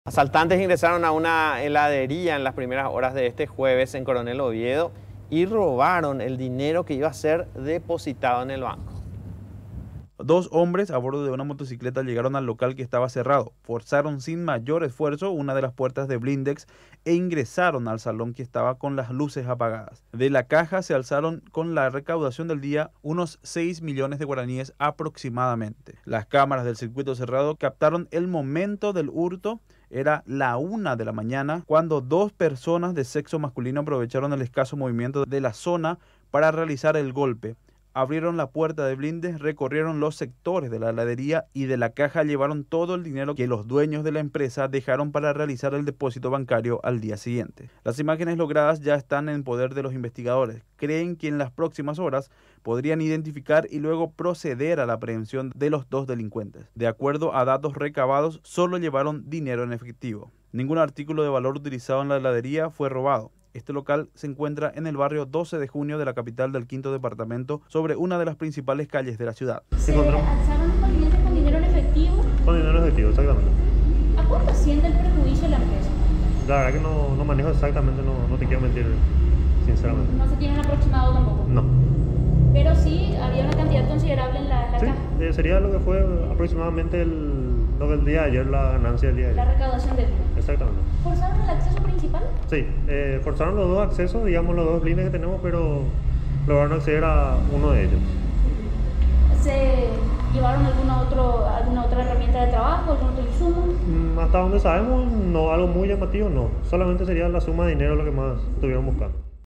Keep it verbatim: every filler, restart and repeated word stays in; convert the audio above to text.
Asaltantes ingresaron a una heladería en las primeras horas de este jueves en Coronel Oviedo y robaron el dinero que iba a ser depositado en el banco. Dos hombres a bordo de una motocicleta llegaron al local que estaba cerrado, forzaron sin mayor esfuerzo una de las puertas de blindex e ingresaron al salón que estaba con las luces apagadas. De la caja se alzaron con la recaudación del día unos seis millones de guaraníes aproximadamente. Las cámaras del circuito cerrado captaron el momento del hurto. Era la una de la mañana cuando dos personas de sexo masculino aprovecharon el escaso movimiento de la zona para realizar el golpe. Abrieron la puerta de blindes, recorrieron los sectores de la heladería y de la caja llevaron todo el dinero que los dueños de la empresa dejaron para realizar el depósito bancario al día siguiente. Las imágenes logradas ya están en poder de los investigadores. Creen que en las próximas horas podrían identificar y luego proceder a la aprehensión de los dos delincuentes. De acuerdo a datos recabados, solo llevaron dinero en efectivo. Ningún artículo de valor utilizado en la heladería fue robado. Este local se encuentra en el barrio doce de junio de la capital del quinto departamento, sobre una de las principales calles de la ciudad. ¿Se alzaron los clientes con dinero en efectivo? Con dinero en efectivo, exactamente. ¿A cuánto asciende el perjuicio de la empresa? La verdad que no, no manejo exactamente, no, no te quiero mentir, sinceramente. ¿No se tiene un aproximado tampoco? No. Pero sí había una cantidad considerable en la, en la Sí, caja. eh, sería lo que fue aproximadamente el, lo del día de ayer, la ganancia del día de La ayer. recaudación del dinero. Exactamente. ¿Forzaron el acceso principal? Sí, eh, forzaron los dos accesos, digamos los dos blindes que tenemos, pero lograron acceder a uno de ellos. ¿Se llevaron alguna, otro, alguna otra herramienta de trabajo, algún otro insumo? Mm, hasta donde sabemos, no, algo muy llamativo no, solamente sería la suma de dinero lo que más estuvieron buscando.